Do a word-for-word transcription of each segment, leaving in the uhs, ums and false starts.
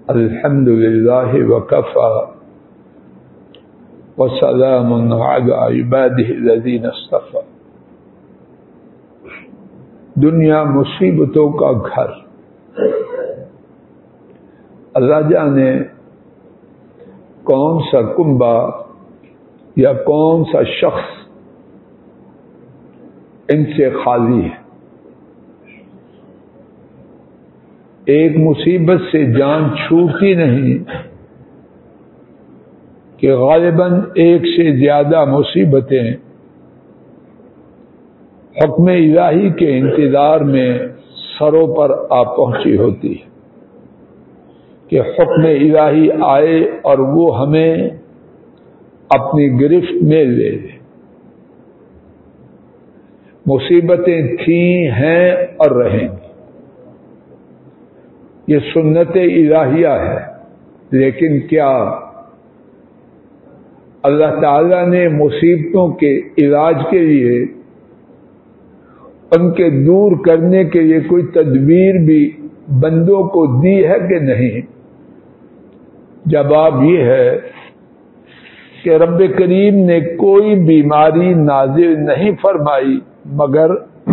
الحمد للہ وکفی وسلام علی عبادہ الذین اصطفی۔ دنیا مصیبتوں کا گھر، اللہ جانے کون سا کنبہ یا کون سا شخص ان سے خالی ہے۔ ایک مصیبت سے جان چھوٹتی نہیں کہ غالباً ایک سے زیادہ مصیبتیں حکم الہی کے انتظار میں سروں پر آ پہنچی ہوتی ہے کہ حکم الہی آئے اور وہ ہمیں اپنی گرفت میں لے لے۔ مصیبتیں تھیں، ہیں اور رہیں گی، یہ سنت الہیہ ہے۔ لیکن کیا اللہ تعالیٰ نے مصیبتوں کے علاج کے لیے، ان کے دور کرنے کے لیے کوئی تدبیر بھی بندوں کو دی ہے کہ نہیں؟ جواب یہ ہے کہ رب کریم نے کوئی بیماری نازل نہیں فرمائی مگر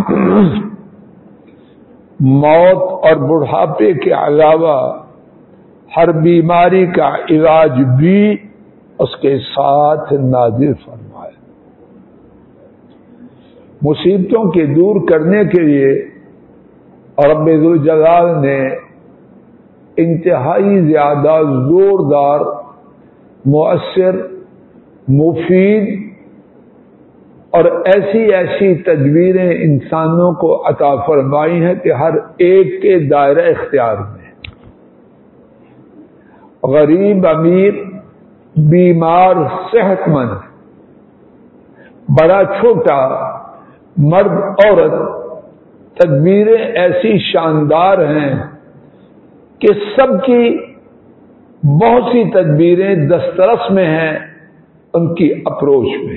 موت اور بڑھاپے کے علاوہ ہر بیماری کا علاج بھی اس کے ساتھ نازل فرمایا۔ مصیبتوں کے دور کرنے کے لیے رب ذوالجلال نے انتہائی زیادہ زوردار، مؤثر، مفید اور ایسی ایسی تدبیریں انسانوں کو عطا فرمائی ہیں کہ ہر ایک کے دائرہ اختیار میں، غریب امیر، بیمار صحت مند، بڑا چھوٹا، مرد عورت، تدبیریں ایسی شاندار ہیں کہ سب کی بہت سی تدبیریں دسترس میں ہیں، ان کی اپروچ میں۔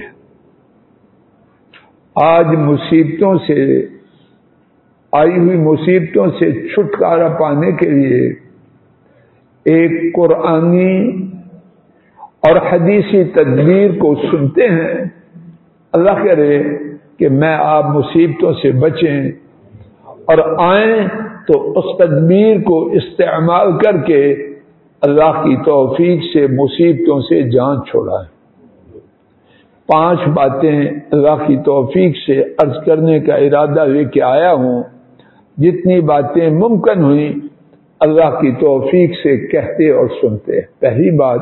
آج مصیبتوں سے، آئی ہوئی مصیبتوں سے چھٹکارا پانے کے لیے ایک قرآنی اور حدیثی تدبیر کو سنتے ہیں۔ اللہ کرے کہ میں آپ مصیبتوں سے بچیں اور آئیں تو اس تدبیر کو استعمال کر کے اللہ کی توفیق سے مصیبتوں سے جان چھوڑائیں۔ پانچ باتیں اللہ کی توفیق سے عرض کرنے کا ارادہ لے کے آیا ہوں، جتنی باتیں ممکن ہوئیں اللہ کی توفیق سے کہتے اور سنتے۔ پہلی بات،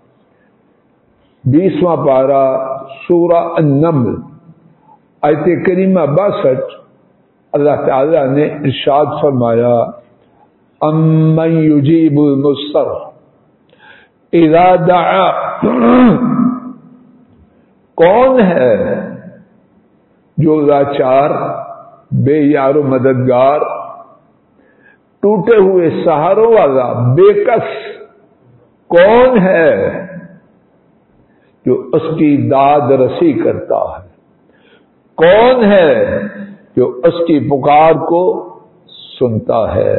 بیسواں پارہ سورہ النمل آیت کریمہ باسٹھ، اللہ تعالی نے ارشاد فرمایا، امن یجیب المضطر اذا دعا، کون ہے جو لاچار، بے یار و مددگار، ٹوٹے ہوئے سہاروں والا، بے کس، کون ہے جو اس کی داد رسی کرتا ہے؟ کون ہے جو اس کی پکار کو سنتا ہے؟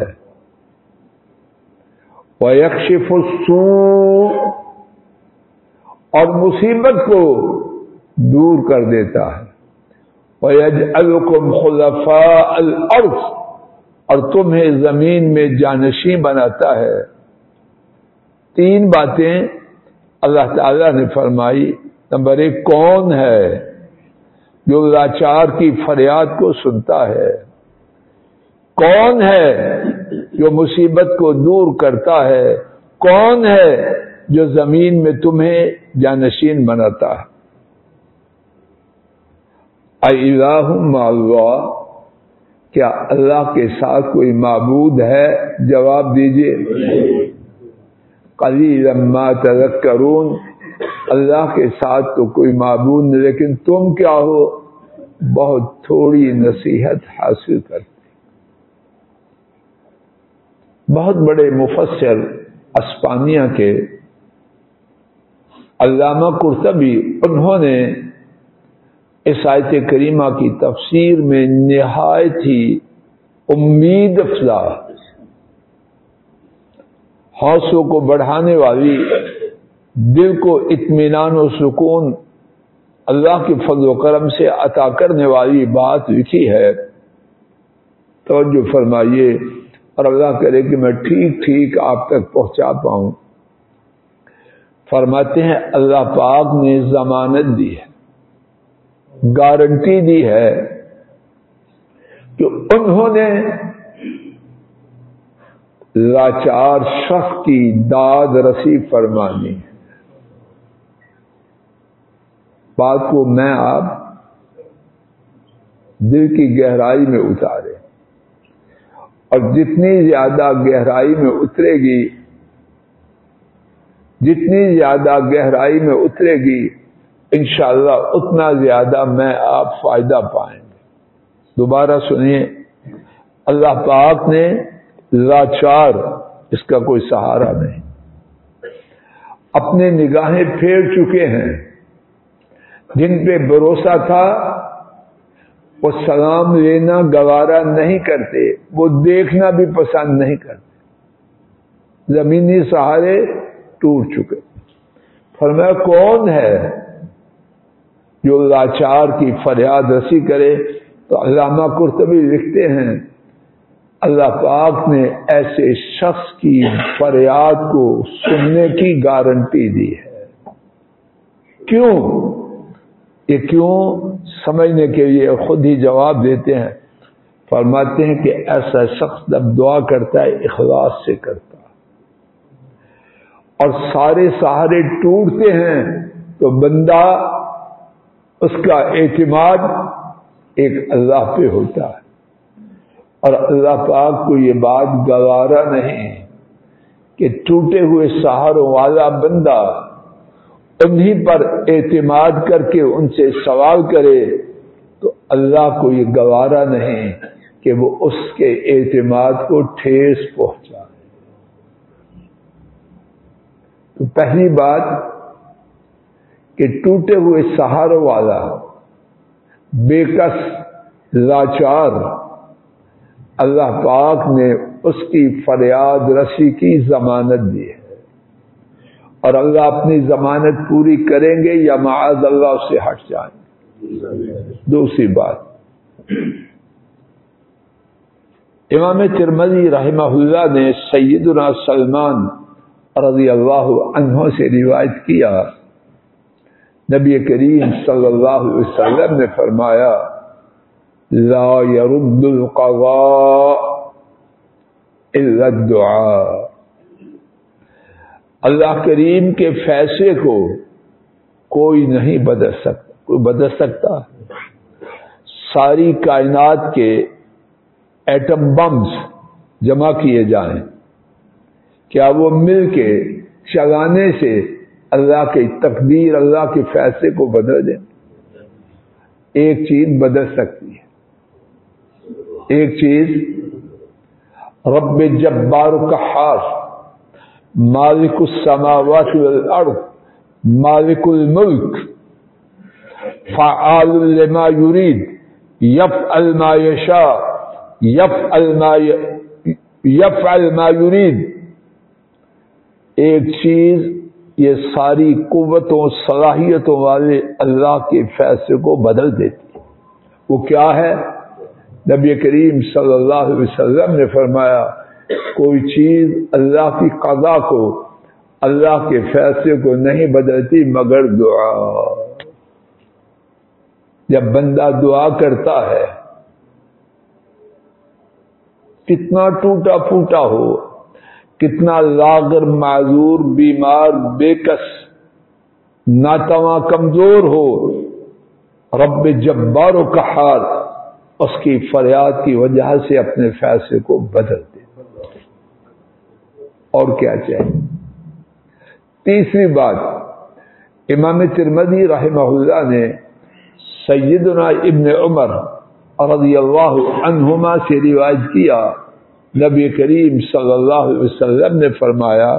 وَيَكْشِفُ السُّوءَ، اور مصیبت کو دور کر دیتا ہے۔ وَيَجْعَلُكُمْ خُلَفَاءَ الْأَرْضِ، اور تمہیں زمین میں جانشین بناتا ہے۔ تین باتیں اللہ تعالی نے فرمائی۔ نمبر ایک، کون ہے جو لاچار کی فریاد کو سنتا ہے؟ کون ہے جو مصیبت کو دور کرتا ہے؟ کون ہے جو زمین میں تمہیں جانشین بناتا ہے؟ اَإِلَٰهٌ مَّعَ اللَّهِ، کیا اللہ کے ساتھ کوئی معبود ہے؟ جواب دیجئے، قَلِيلًا مَّا تَذَكَّرُونَ، اللہ کے ساتھ تو کوئی معبود نہیں، لیکن تم کیا ہو؟ بہت تھوڑی نصیحت حاصل کرتے۔ بہت بڑے مفسر اسپانیہ کے علامہ قرطبی، انہوں نے اس آیت کریمہ کی تفسیر میں نہایت ہی امید افزا، حوصلوں کو بڑھانے والی، دل کو اطمینان و سکون اللہ کے فضل و کرم سے عطا کرنے والی بات لکھی ہے۔ توجہ فرمائیے اور اللہ کرے کہ میں ٹھیک ٹھیک آپ تک پہنچا پاؤں۔ فرماتے ہیں اللہ پاک نے ضمانت دی ہے، گارنٹی دی ہے کہ انہوں نے لاچار شخص کی داد رسی فرمانی ہے۔ بات کو میں آپ دل کی گہرائی میں اتارے، اور جتنی زیادہ گہرائی میں اترے گی جتنی زیادہ گہرائی میں اترے گی انشاءاللہ اتنا زیادہ میں آپ فائدہ پائیں گے۔ دوبارہ سنیے، اللہ پاک نے لاچار، اس کا کوئی سہارا نہیں، اپنے نگاہیں پھیر چکے ہیں، جن پہ بھروسہ تھا وہ سلام لینا گوارا نہیں کرتے، وہ دیکھنا بھی پسند نہیں کرتے، زمینی سہارے ٹوٹ چکے۔ فرمایا کون ہے جو لاچار کی فریاد رسی کرے؟ تو علامہ قرطبی لکھتے ہیں اللہ پاک نے ایسے شخص کی فریاد کو سننے کی گارنٹی دی ہے۔ کیوں؟ یہ کیوں سمجھنے کے لیے خود ہی جواب دیتے ہیں۔ فرماتے ہیں کہ ایسا شخص جب دعا کرتا ہے اخلاص سے کرتا ہے، اور سارے سہارے ٹوٹتے ہیں تو بندہ اس کا اعتماد ایک اللہ پہ ہوتا ہے، اور اللہ پاک کو یہ بات گوارا نہیں کہ ٹوٹے ہوئے سہاروں والا بندہ انہیں پر اعتماد کر کے ان سے سوال کرے، تو اللہ کو یہ گوارا نہیں کہ وہ اس کے اعتماد کو ٹھیس پہنچائے۔ تو پہلی بات کہ ٹوٹے ہوئے سہاروں والا، بے کس، لاچار، اللہ پاک نے اس کی فریاد رسی کی ضمانت دی ہے، اور اللہ اپنی ضمانت پوری کریں گے یا معاذ اللہ سے ہٹ جائیں گے۔ دوسری بات، امام ترمذی رحمہ اللہ نے سیدنا سلمان رضی اللہ عنہ سے روایت کیا، نبی کریم صلی اللہ علیہ وسلم نے فرمایا لا يرد القضاء الا الدعاء، اللہ کریم کے فیصلے کو کوئی نہیں بدل سکتا۔ کوئی بدل سکتا؟ ساری کائنات کے ایٹم بمز جمع کیے جائیں، کیا وہ مل کے چلانے سے اللہ کی تقدیر، اللہ کے فیصلے کو بدل دیں؟ ایک چیز بدل سکتی ہے، ایک چیز رب جبار قہار، مالک السماوات والارض، مالک الملک، فعال لما یرید، یفعل ما یشاء، یفعل ما یفعل ما یرید۔ ایک چیز یہ ساری قوتوں صلاحیتوں والے اللہ کے فیصلے کو بدل دیتی ہے، وہ کیا ہے؟ نبی کریم صلی اللہ علیہ وسلم نے فرمایا کوئی چیز اللہ کی قضا کو، اللہ کے فیصلے کو نہیں بدلتی مگر دعا۔ جب بندہ دعا کرتا ہے، کتنا ٹوٹا پھوٹا ہو، کتنا لاغر، معذور، بیمار، بے کس، ناتواں، کمزور ہو، رب جبار و قہار اس کی فریاد کی وجہ سے اپنے فیصلے کو بدل دے۔ اور کیا چاہیے؟ تیسری بات، امام ترمذی رحمہ اللہ نے سیدنا ابن عمر رضی اللہ عنہما سے روایت کیا، نبی کریم صلی اللہ علیہ وسلم نے فرمایا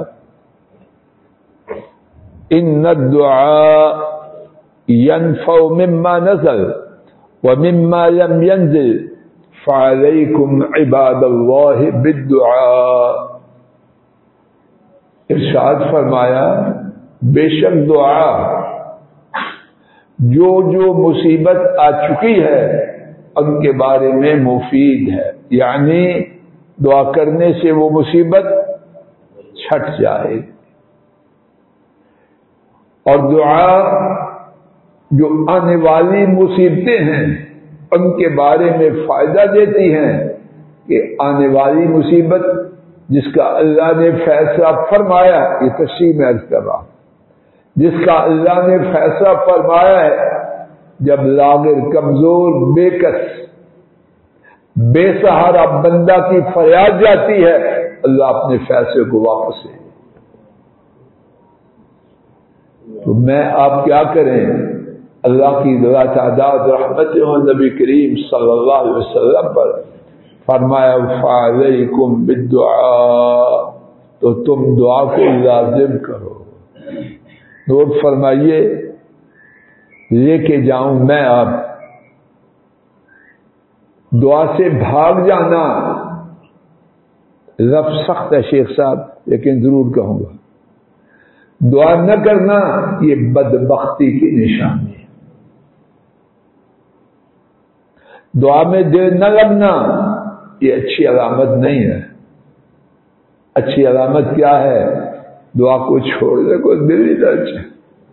ان الدعاء ينفع مما نزل ومما لم ينزل فعليكم عباد الله بالدعاء۔ ارشاد فرمایا بے شک دعا جو جو مصیبت آ چکی ہے ان کے بارے میں مفید ہے، یعنی دعا کرنے سے وہ مصیبت چھٹ جائے، اور دعا جو آنے والی مصیبتیں ہیں ان کے بارے میں فائدہ دیتی ہیں کہ آنے والی مصیبت جس کا اللہ نے فیصلہ فرمایا، یہ تشریح میں عرض کر رہا ہوں، جس کا اللہ نے فیصلہ فرمایا ہے، جب لاغر کمزور بے کس بے سہارا بندہ کی فریاد جاتی ہے اللہ اپنے فیصلے کو واپس لے، تو میں آپ کیا کریں؟ اللہ کی ذرا تعداد رحمت ہو نبی کریم صلی اللہ علیہ وسلم پر فرمایا فعلیکم بالدعاء، تو تم دعا کو لازم کرو۔ نوٹ فرمائیے، لے کے جاؤں میں آپ، دعا سے بھاگ جانا لفظ سخت ہے شیخ صاحب لیکن ضرور کہوں گا، دعا نہ کرنا یہ بدبختی کی نشانی ہے، دعا میں دل نہ لگنا یہ اچھی علامت نہیں ہے۔ اچھی علامت کیا ہے؟ دعا کو چھوڑنے کو دل ہی نہ چاہے۔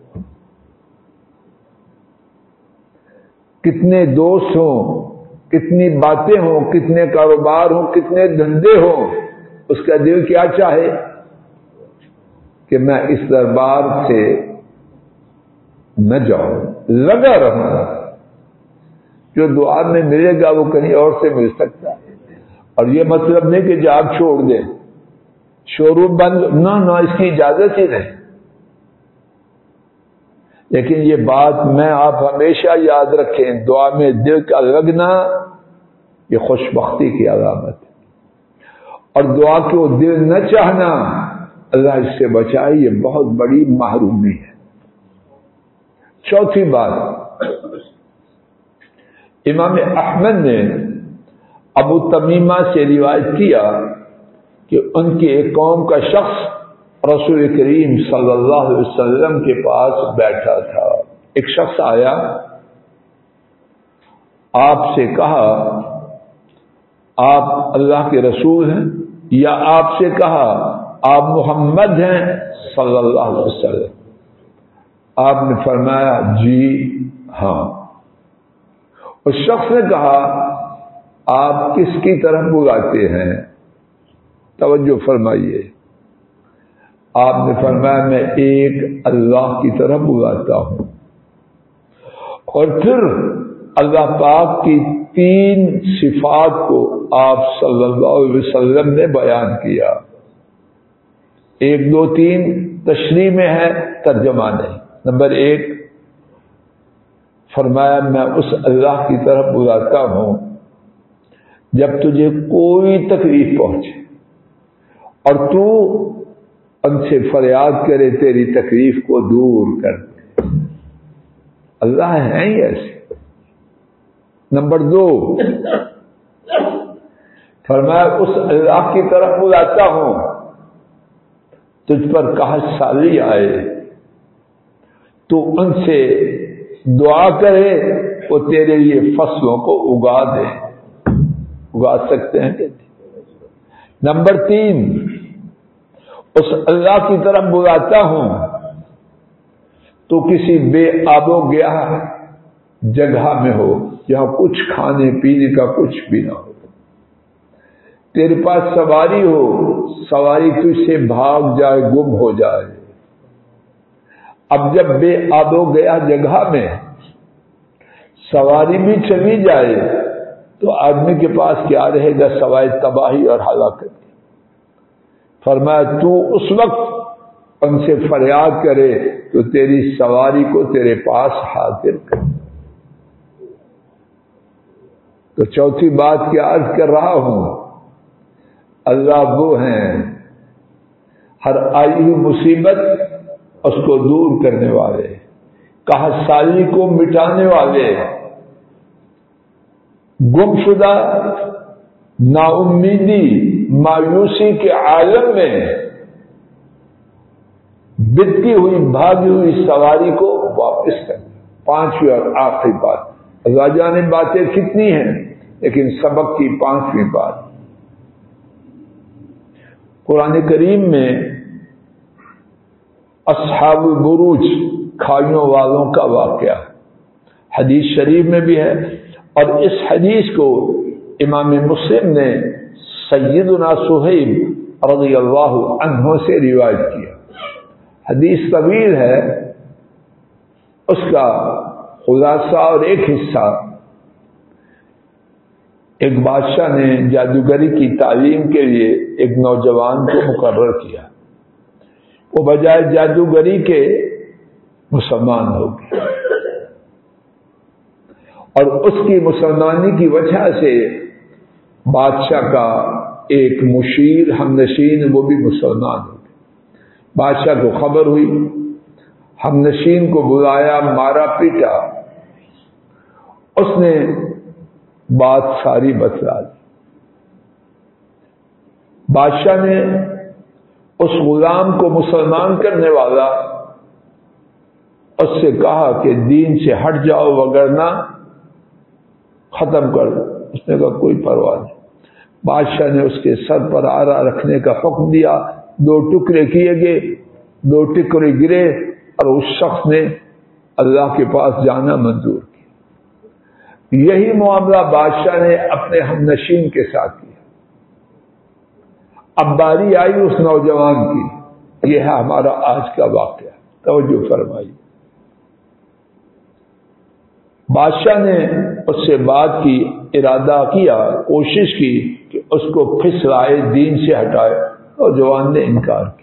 کتنے دوست ہوں، کتنی باتیں ہوں، کتنے کاروبار ہوں، کتنے دھندے ہوں، اس کا دل کیا چاہے کہ میں اس دربار سے نہ جاؤں، لگا رہوں، جو دعا میں ملے گا وہ کہیں اور سے مل سکتا ہے۔ اور یہ مطلب نہیں کہ جاب چھوڑ دیں، شو روم بند، نہ نہ اس کی اجازت ہی نہیں، لیکن یہ بات میں آپ ہمیشہ یاد رکھیں، دعا میں دل کا لگنا یہ خوش بختی کی علامت ہے، اور دعا کو دل نہ چاہنا اللہ اس سے بچائے یہ بہت بڑی محرومی ہے۔ چوتھی بات، امام احمد نے ابو تمیمہ سے روایت کیا کہ ان کی ایک قوم کا شخص رسول کریم صلی اللہ علیہ وسلم کے پاس بیٹھا تھا۔ ایک شخص آیا، آپ سے کہا آپ اللہ کے رسول ہیں، یا آپ سے کہا آپ محمد ہیں صلی اللہ علیہ وسلم؟ آپ نے فرمایا جی ہاں۔ اس شخص نے کہا آپ کس کی طرف بلاتے ہیں؟ توجہ فرمائیے، آپ نے فرمایا میں ایک اللہ کی طرف بلاتا ہوں، اور پھر اللہ پاک کی تین صفات کو آپ صلی اللہ علیہ وسلم نے بیان کیا، ایک دو تین تشریح میں ہے، ترجمہ نہیں۔ نمبر ایک فرمایا میں اس اللہ کی طرف بلاتا ہوں جب تجھے کوئی تکلیف پہنچے اور تو ان سے فریاد کرے تیری تکلیف کو دور کر دے، اللہ ہے ہی ایسے۔ نمبر دو فرمایا اس اللہ کی طرف بلاتا ہوں تجھ پر قحط سالی آئے تو ان سے دعا کرے وہ تیرے لیے فصلوں کو اگا دے، اگا سکتے ہیں کہ؟ نمبر تین اس اللہ کی طرف بلاتا ہوں تو کسی بے آب و گیا جگہ میں ہو جہاں کچھ کھانے پینے کا کچھ بھی نہ ہو، تیرے پاس سواری ہو، سواری تجھ سے بھاگ جائے، گم ہو جائے۔ اب جب بے آب و گیا جگہ میں سواری بھی چلی جائے تو آدمی کے پاس کیا رہے گا سوائے تباہی اور ہلاکت؟ فرمایا تو اس وقت ان سے فریاد کرے تو تیری سواری کو تیرے پاس حاضر کر۔ تو چوتھی بات کیا عرض کر رہا ہوں، اللہ وہ ہیں ہر آئی ہوئی مصیبت اس کو دور کرنے والے، قحط سالی کو مٹانے والے، گم شدہ نا امیدی مایوسی کے عالم میں بتتی ہوئی بھاگی ہوئی سواری کو واپس کر. پانچویں اور آخری بات. ازواجان باتیں کتنی ہیں لیکن سبق کی پانچویں بات. قرآن کریم میں اصحاب البروج کھائیوں والوں کا واقعہ حدیث شریف میں بھی ہے، اور اس حدیث کو امام مسلم نے سیدنا صہیب رضی اللہ عنہ سے روایت کیا. حدیث طویل ہے، اس کا خلاصہ اور ایک حصہ. ایک بادشاہ نے جادوگری کی تعلیم کے لیے ایک نوجوان کو مقرر کیا. وہ بجائے جادوگری کے مسلمان ہو گیا، اور اس کی مسلمانی کی وجہ سے بادشاہ کا ایک مشیر ہم نشین وہ بھی مسلمان ہو گئے. بادشاہ کو خبر ہوئی، ہم نشین کو بلایا، مارا پیٹا. اس نے بات ساری بتلا دی. بادشاہ نے اس غلام کو مسلمان کرنے والا اس سے کہا کہ دین سے ہٹ جاؤ وگرنہ ختم کر دو. اس نے کہا کوئی پرواہ نہیں. بادشاہ نے اس کے سر پر آرا رکھنے کا حکم دیا. دو ٹکڑے کیے گئے، دو ٹکڑے گرے، اور اس شخص نے اللہ کے پاس جانا منظور کیا. یہی معاملہ بادشاہ نے اپنے ہم نشین کے ساتھ کیا. اب باری آئی اس نوجوان کی. یہ ہے ہمارا آج کا واقعہ. توجہ فرمائی. بادشاہ نے اس سے بات کی، ارادہ کیا، کوشش کی کہ اس کو پھسلائے، دین سے ہٹائے. نوجوان نے انکار کیا.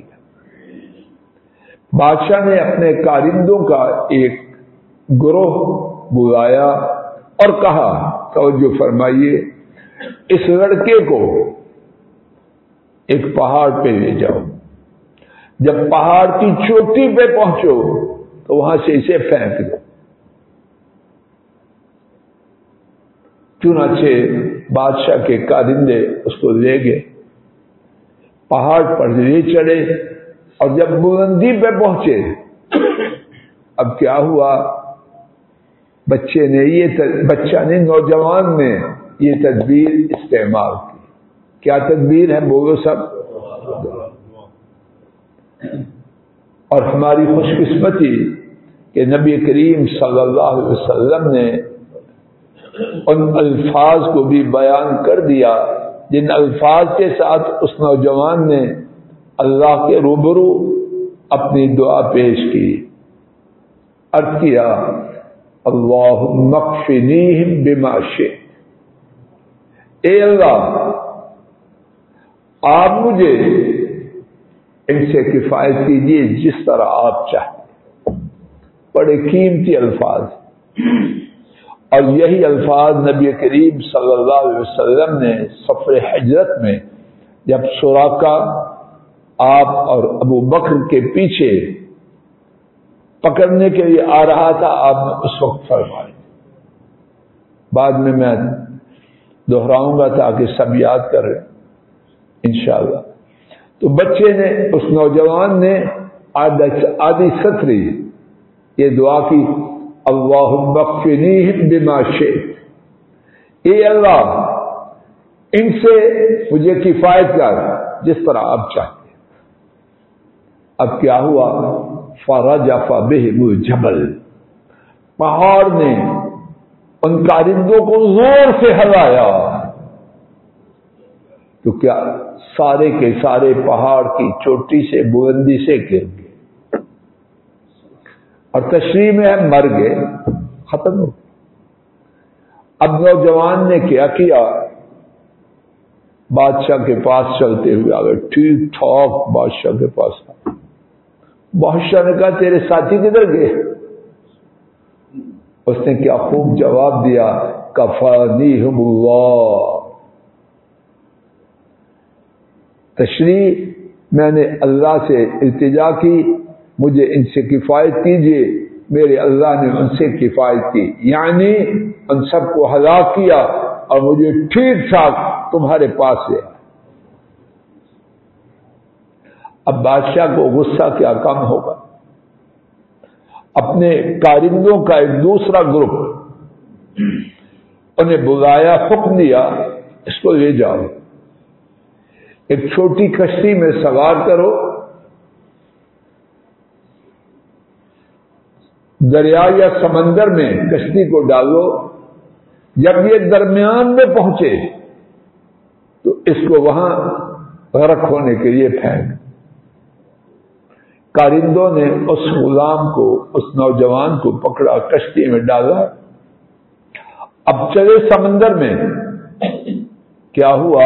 بادشاہ نے اپنے کارندوں کا ایک گروہ بلایا اور کہا، توجہ فرمائیے، اس لڑکے کو ایک پہاڑ پہ لے جاؤ. جب پہاڑ کی چوٹی پہ پہنچو تو وہاں سے اسے پھینک دو. چنانچہ بادشاہ کے کارندے اس کو لے گئے، پہاڑ پر لے چڑھے، اور جب بلندی پہ پہنچے اب کیا ہوا؟ بچے نے یہ بچہ نے نوجوان نے یہ تدبیر استعمال کی. کیا تدبیر ہے؟ بولو سب. اور ہماری خوش قسمتی کہ نبی کریم صلی اللہ علیہ وسلم نے ان الفاظ کو بھی بیان کر دیا جن الفاظ کے ساتھ اس نوجوان نے اللہ کے روبرو اپنی دعا پیش کی. عرض کیا، اللہم اکفنیہم بما شئت. اے اللہ، آپ مجھے ان سے کفایت کیجیے جس طرح آپ چاہتے. بڑے قیمتی الفاظ، اور یہی الفاظ نبی کریم صلی اللہ علیہ وسلم نے سفر ہجرت میں جب سراقہ آپ اور ابو بکر کے پیچھے پکڑنے کے لیے آ رہا تھا، آپ نے اس وقت فرمائے. بعد میں میں دہراؤں گا تاکہ سب یاد کر رہے انشاءاللہ. تو بچے نے، اس نوجوان نے آدھی سطری یہ دعا کی، اللہم اکفنیہم بما شئت. اے اللہ، ان سے مجھے کفایت کر جس طرح آپ چاہتے. اب کیا ہوا؟ فرجف بہم الجبل. پہاڑ نے ان کارندوں کو زور سے ہلایا تو کیا سارے کے سارے پہاڑ کی چوٹی سے، بلندی سے گر گئے، اور تشریح میں ہے مر گئے، ختم ہو گئے. اب نوجوان نے کیا کیا؟ بادشاہ کے پاس چلتے ہوئے آ گئے. ٹھیک ٹھاک بادشاہ کے پاس. بادشاہ نے کہا تیرے ساتھی کدھر گئے؟ اس نے کیا خوب جواب دیا، کفانیہم اللہ. تشریح میں نے اللہ سے التجا کی، مجھے ان سے کفایت کیجیے. میرے اللہ نے ان سے کفایت کی، یعنی ان سب کو ہلاک کیا اور مجھے ٹھیک ٹھاک تمہارے پاس لے. اب بادشاہ کو غصہ کیا کم ہوگا، اپنے کارندوں کا ایک دوسرا گروپ انہیں بلایا، حکم دیا اس کو لے جاؤ، ایک چھوٹی کشتی میں سوار کرو، دریا یا سمندر میں کشتی کو ڈالو، جب یہ درمیان میں پہنچے تو اس کو وہاں غرق ہونے کے لیے پھینک۔ کارندوں نے اس غلام کو، اس نوجوان کو پکڑا، کشتی میں ڈالا، اب چلے سمندر میں۔ کیا ہوا؟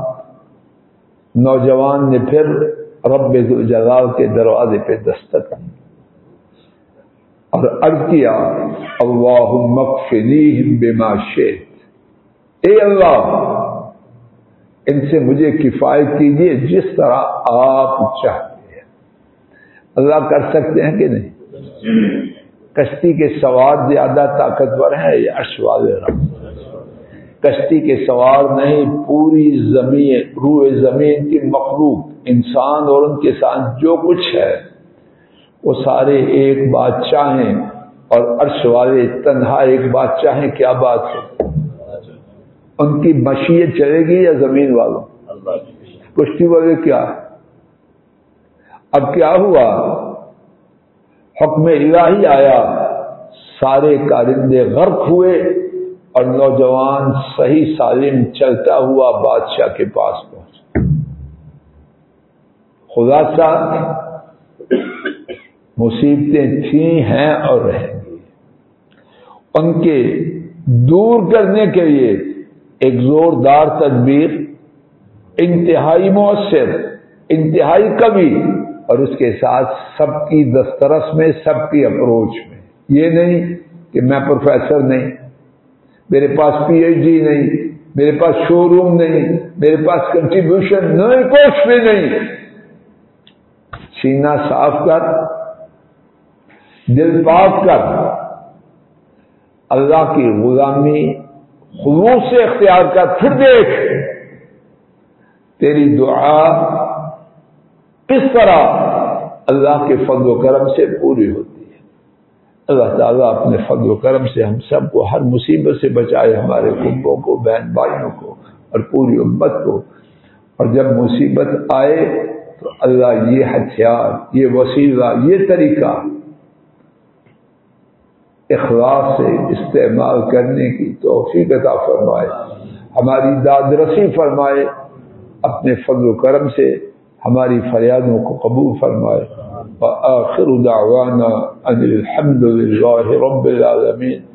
نوجوان نے پھر رب ذوالجلال کے دروازے پہ دستک کی اور عرض کیا اللہم اکفنیہم بما شئت، اے اللہ ان سے مجھے کفایت کیجیے جس طرح آپ چاہتے ہیں۔ اللہ کر سکتے ہیں کہ نہیں؟ کشتی کے سوار زیادہ طاقتور ہیں یا عرش والے رب؟ کشتی کے سوار نہیں، پوری زمین، روئے زمین کی مخلوق، انسان اور ان کے ساتھ جو کچھ ہے وہ سارے ایک بادشاہ ہیں، اور عرش والے تنہا ایک بادشاہ ہیں۔ کیا بات ہے؟ ان کی مشیت چلے گی یا زمین والوں؟ کشتی والے کیا؟ اب کیا ہوا؟ حکم الہی آیا، سارے کارندے غرق ہوئے اور نوجوان صحیح سالم چلتا ہوا بادشاہ کے پاس پہنچا۔ خلاصہ مصیبتیں تھیں، ہیں اور رہیں گی، ان کے دور کرنے کے لیے ایک زوردار تدبیر، انتہائی مؤثر، انتہائی قوی، اور اس کے ساتھ سب کی دسترس میں، سب کی اپروچ میں۔ یہ نہیں کہ میں پروفیسر نہیں، میرے پاس پی ایچ ڈی نہیں، میرے پاس شو روم نہیں، میرے پاس کنٹریبیوشن نہیں، کچھ بھی نہیں۔ سینہ صاف کر، دل پاک کر، اللہ کی غلامی خلوص سے اختیار کر، پھر دیکھ تیری دعا کس طرح اللہ کے فضل و کرم سے پوری ہوتی ہے۔ اللہ تعالیٰ اپنے فضل و کرم سے ہم سب کو ہر مصیبت سے بچائے، ہمارے کنبوں کو، بہن بھائیوں کو اور پوری امت کو۔ اور جب مصیبت آئے تو اللہ یہ ہتھیار، یہ وسیلہ، یہ طریقہ اخلاص سے استعمال کرنے کی توفیق عطا فرمائے، ہماری داد رسی فرمائے، اپنے فضل و کرم سے ہماری فریادوں کو قبول فرمائے۔ وآخر دعوانا ان الحمد للہ رب العالمین۔